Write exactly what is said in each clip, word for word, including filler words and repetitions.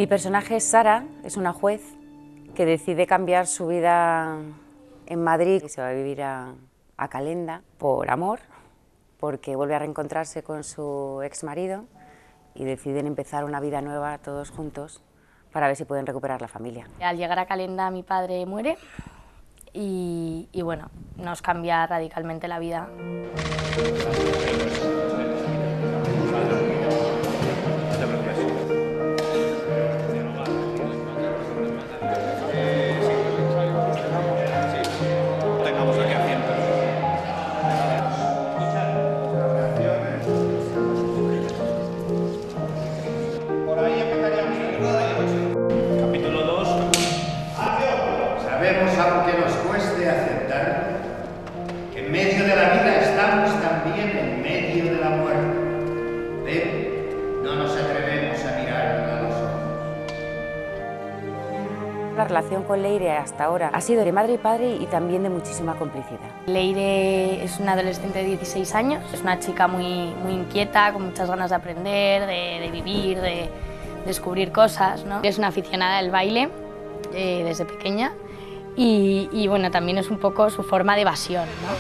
Mi personaje es Sara, es una juez que decide cambiar su vida en Madrid y se va a vivir a, a Calenda por amor, porque vuelve a reencontrarse con su exmarido y deciden empezar una vida nueva todos juntos para ver si pueden recuperar la familia. Al llegar a Calenda mi padre muere y, y bueno, nos cambia radicalmente la vida. Sabemos, aunque nos cueste aceptar, que en medio de la vida estamos también en medio de la muerte. Pero no nos atrevemos a mirar a los ojos. La relación con Leire hasta ahora ha sido de madre y padre y también de muchísima complicidad. Leire es una adolescente de dieciséis años, es una chica muy, muy inquieta, con muchas ganas de aprender, de, de vivir, de descubrir cosas, ¿no? Es una aficionada al baile eh, desde pequeña. Y, y bueno, también es un poco su forma de evasión, ¿no?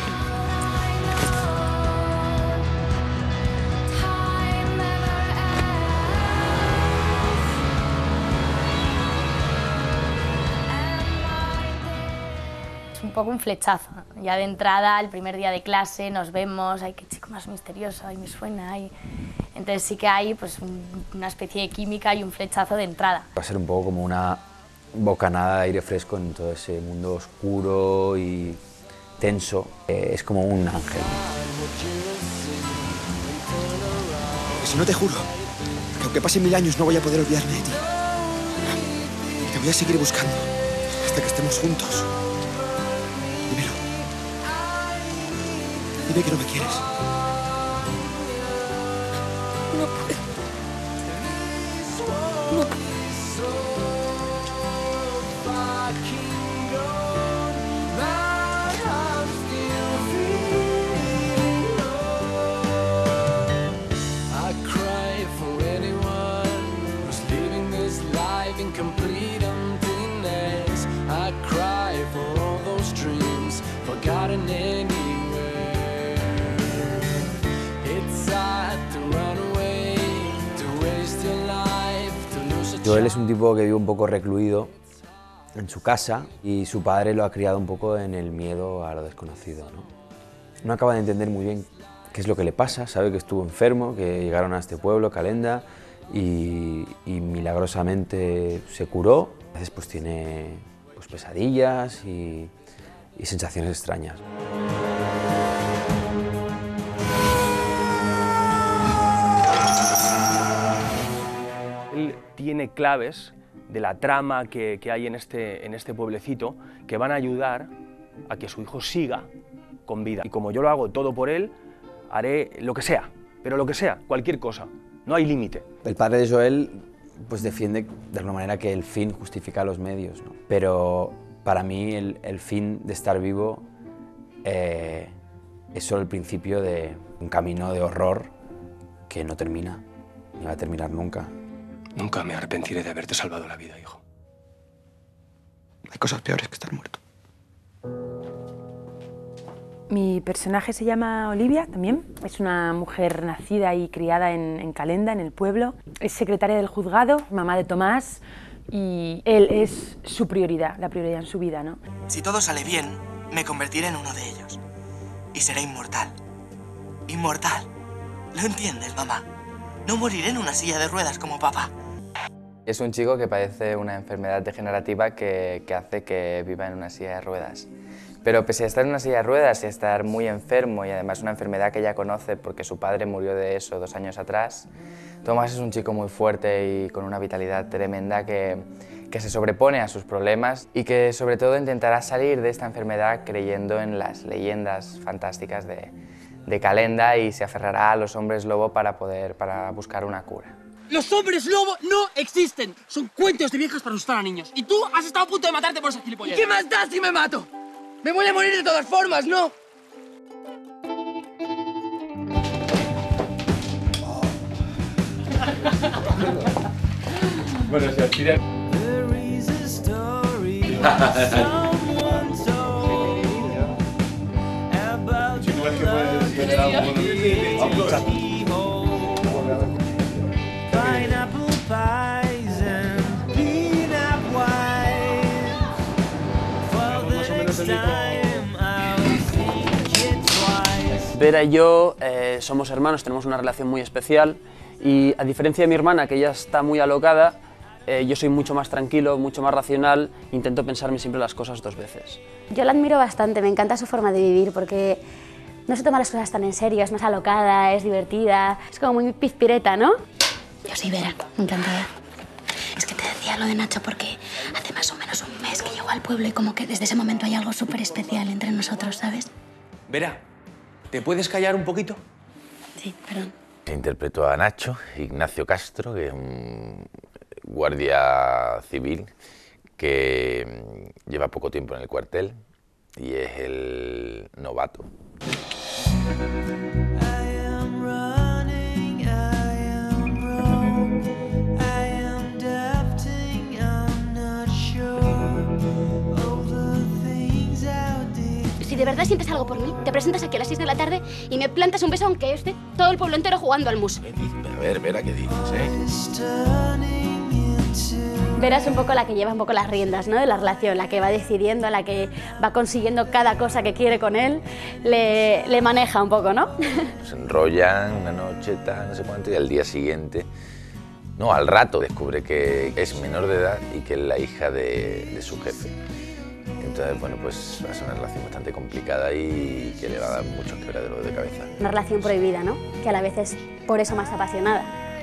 Es un poco un flechazo. Ya de entrada, el primer día de clase, nos vemos, ay, qué chico más misterioso, ay, me suena, ay. Entonces sí que hay pues, un, una especie de química y un flechazo de entrada. Va a ser un poco como una bocanada de aire fresco en todo ese mundo oscuro y tenso. Eh, es como un ángel. Si no, te juro que aunque pasen mil años no voy a poder olvidarme de ti. Te voy a seguir buscando hasta que estemos juntos. Dímelo. Dime que no me quieres. No puedo. No puedo. Complete emptiness. I cry for all those dreams forgotten anywhere. It's sad to run away, to waste your life, to lose a Joel es un tipo que vive un poco recluido en su casa y su padre lo ha criado un poco en el miedo a lo desconocido, ¿no? No acaba de entender muy bien qué es lo que le pasa, sabe que estuvo enfermo, que llegaron a este pueblo, Calenda, Y, y milagrosamente se curó. A veces pues tiene pues, pesadillas y, y sensaciones extrañas. Él tiene claves de la trama que, que hay en este, en este pueblecito que van a ayudar a que su hijo siga con vida. Y como yo lo hago todo por él, haré lo que sea, pero lo que sea, cualquier cosa. No hay límite. El padre de Joel pues, defiende de alguna manera que el fin justifica los medios, ¿no? Pero para mí el, el fin de estar vivo eh, es solo el principio de un camino de horror que no termina, ni va a terminar nunca. Nunca me arrepentiré de haberte salvado la vida, hijo. Hay cosas peores que estar muerto. Mi personaje se llama Olivia también, es una mujer nacida y criada en, en Calenda, en el pueblo. Es secretaria del juzgado, mamá de Tomás y él es su prioridad, la prioridad en su vida, ¿no? Si todo sale bien, me convertiré en uno de ellos y seré inmortal. Inmortal. ¿Lo entiendes, mamá? No moriré en una silla de ruedas como papá. Es un chico que padece una enfermedad degenerativa que, que hace que viva en una silla de ruedas. Pero pese a estar en una silla de ruedas y a estar muy enfermo y además una enfermedad que ella conoce porque su padre murió de eso dos años atrás, Tomás es un chico muy fuerte y con una vitalidad tremenda que, que se sobrepone a sus problemas y que sobre todo intentará salir de esta enfermedad creyendo en las leyendas fantásticas de, de Calenda y se aferrará a los hombres lobo para, poder, para buscar una cura. Los hombres lobo no existen. Son cuentos de viejas para asustar a niños. Y tú has estado a punto de matarte por esa gilipollez. ¿Y qué más da si me mato? Me voy a morir de todas formas, ¿no? Bueno, se aspira. Si tú ves que puedes tener algo bueno, Vera y yo eh, somos hermanos, tenemos una relación muy especial y a diferencia de mi hermana, que ella está muy alocada, eh, yo soy mucho más tranquilo, mucho más racional, intento pensarme siempre las cosas dos veces. Yo la admiro bastante, me encanta su forma de vivir porque no se toma las cosas tan en serio, es más alocada, es divertida, es como muy pizpireta, ¿no? Yo soy Vera, encantada. Es que te decía lo de Nacho porque hace más o menos un mes que llegó al pueblo y como que desde ese momento hay algo súper especial entre nosotros, ¿sabes? Vera, ¿te puedes callar un poquito? Sí, perdón. Interpretó a Nacho, Ignacio Castro, que es un guardia civil que lleva poco tiempo en el cuartel y es el novato. Si de verdad sientes algo por mí, te presentas aquí a las seis de la tarde y me plantas un beso aunque esté todo el pueblo entero jugando al mus. A ver, Vera, ¿qué dices, eh? Vera es un poco la que lleva un poco las riendas, ¿no?, de la relación, la que va decidiendo, la que va consiguiendo cada cosa que quiere con él, le, le maneja un poco, ¿no? Se enrollan una noche, tal, no sé cuánto, y al día siguiente, no, al rato descubre que es menor de edad y que es la hija de, de su jefe. Entonces, bueno, pues va a ser una relación bastante complicada y que le va a dar muchos quebraderos de cabeza. Una relación prohibida, ¿no?, que a la vez es por eso más apasionada.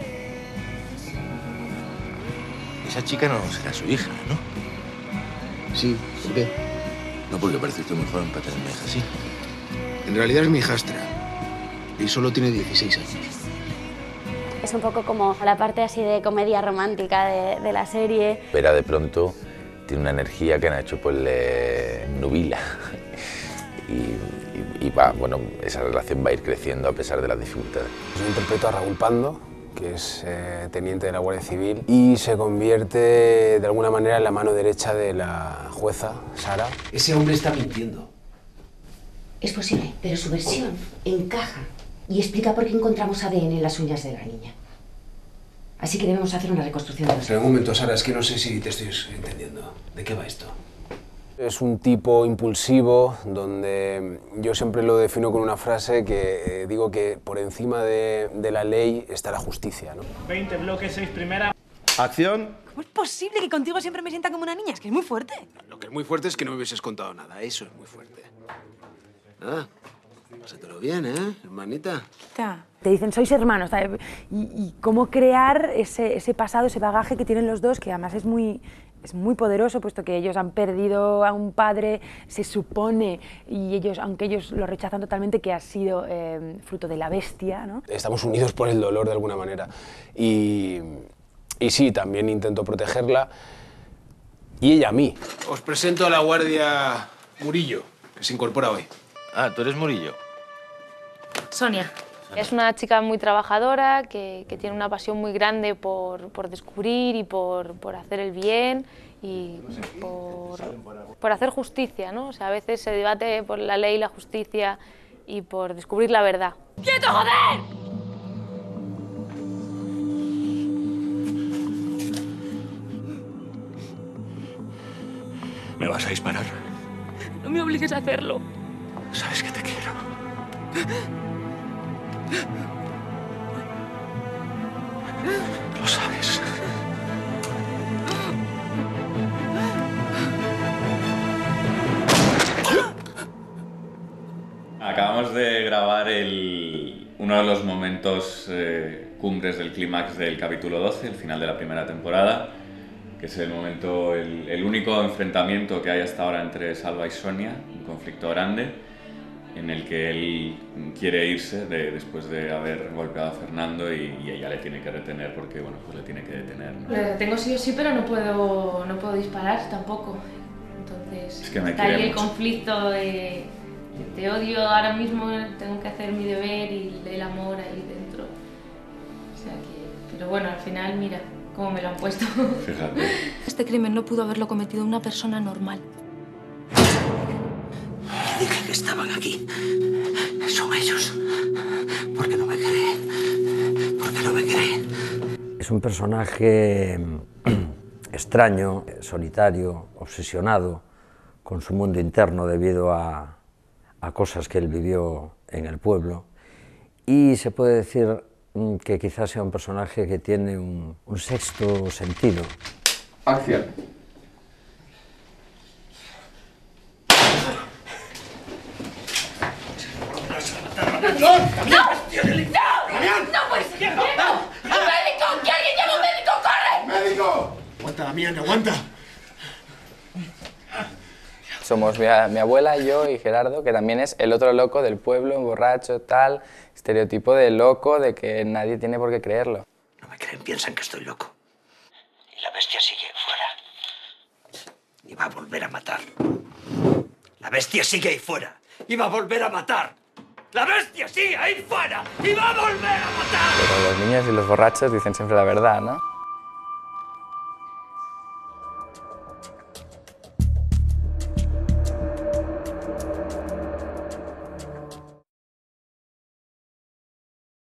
Esa chica no será su hija, ¿no? Sí, ¿por qué? No, porque parece usted muy joven para tener una hija así. En realidad es mi hijastra. Y solo tiene dieciséis años. Es un poco como la parte así de comedia romántica de, de la serie. Vera de pronto tiene una energía que Nacho pues le nubila. y, y, y va, bueno, esa relación va a ir creciendo a pesar de las dificultades. Yo interpreto a Raúl Pando, que es eh, teniente de la Guardia Civil, y se convierte de alguna manera en la mano derecha de la jueza, Sara. Ese hombre está mintiendo. Es posible, pero su versión encaja y explica por qué encontramos A D N en las uñas de la niña. Así que debemos hacer una reconstrucción de los... Pero un momento, Sara, es que no sé si te estoy entendiendo. ¿De qué va esto? Es un tipo impulsivo, donde yo siempre lo defino con una frase que eh, digo que por encima de, de la ley está la justicia, ¿no? veinte bloques, seis primera. Acción. ¿Cómo es posible que contigo siempre me sienta como una niña? Es que es muy fuerte. Lo que es muy fuerte es que no me hubieses contado nada. Eso es muy fuerte. Nada. Pásatelo bien, ¿eh, hermanita? Te dicen, sois hermanos, ¿sabes? Y, y cómo crear ese, ese pasado, ese bagaje que tienen los dos, que además es muy, es muy poderoso, puesto que ellos han perdido a un padre, se supone, y ellos, aunque ellos lo rechazan totalmente, que ha sido eh, fruto de la bestia, ¿no? Estamos unidos por el dolor de alguna manera. Y, y sí, también intento protegerla, y ella a mí. Os presento a la guardia Murillo, que se incorpora hoy. Ah, ¿tú eres Murillo? Sonia. Es una chica muy trabajadora, que, que tiene una pasión muy grande por, por descubrir y por, por hacer el bien y por, por hacer justicia, ¿no? O sea, a veces se debate por la ley, la justicia y por descubrir la verdad. ¡Quieto, joder! ¿Me vas a disparar? No me obligues a hacerlo. Sabes que te quiero. Lo sabes. Acabamos de grabar el, uno de los momentos eh, cumbres del clímax del capítulo doce, el final de la primera temporada, que es el momento, el, el único enfrentamiento que hay hasta ahora entre Salva y Sonia, un conflicto grande, en el que él quiere irse de, después de haber golpeado a Fernando y, y ella le tiene que retener porque, bueno, pues le tiene que detener, ¿no? Lo detengo sí o sí, pero no puedo, no puedo disparar tampoco. Entonces, Es que me está quiere ahí el mucho. conflicto de te odio ahora mismo, tengo que hacer mi deber y el amor ahí dentro. O sea que, pero bueno, al final, mira, como me lo han puesto. Fíjate. Este crimen no pudo haberlo cometido una persona normal. Dije que estaban aquí. Son ellos. ¿Por qué no me creen? ¿Por qué no me creen? Es un personaje extraño, solitario, obsesionado con su mundo interno debido a, a cosas que él vivió en el pueblo. Y se puede decir que quizás sea un personaje que tiene un, un sexto sentido. Acción. ¡No! ¡No! ¡No! ¡No puede ser! ¡No! ¡Un médico! ¡Que alguien llame a un médico! ¡Corre! ¡Médico! Aguanta, Damián, aguanta. Somos mi, mi abuela, yo y Gerardo, que también es el otro loco del pueblo, borracho, tal, estereotipo de loco, de que nadie tiene por qué creerlo. No me creen, piensan que estoy loco. Y la bestia sigue fuera. Y va a volver a matar. La bestia sigue ahí fuera. Y va a volver a matar. ¡La bestia sigue ahí fuera! ¡Y va a volver a matar! Pero los niños y los borrachos dicen siempre la verdad, ¿no?